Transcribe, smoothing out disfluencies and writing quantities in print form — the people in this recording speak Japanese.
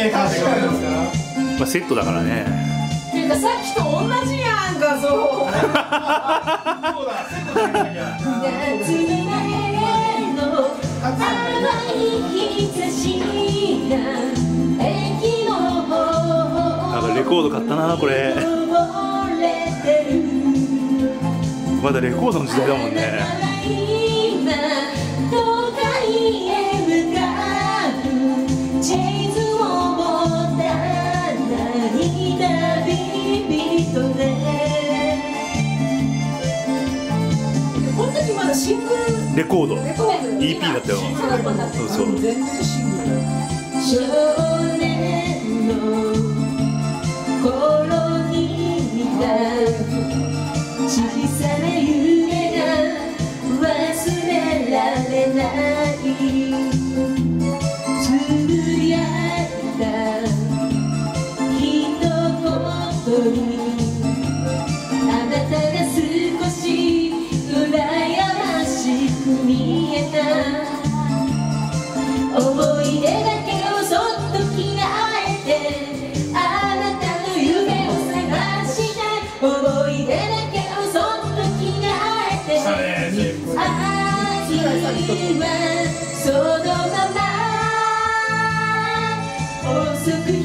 メーカーって書いてますから。 まあセットだからね。 っていうかさっきと同じやん画像。 そうだ、セットでなきゃ。 なんかレコード買ったなこれ。まだレコードの時代だもんね。 この時まだシングルレコードレコード EP だったよ。そうそう。 全然シングル。少年の頃に見た小さな夢が忘れられないつぶやいた一言にあなたが少し羨ましく見えた思い出だけをそっと着替えてあなたの夢を探したい思い出だけをそっと着替えて愛はそのまま遅く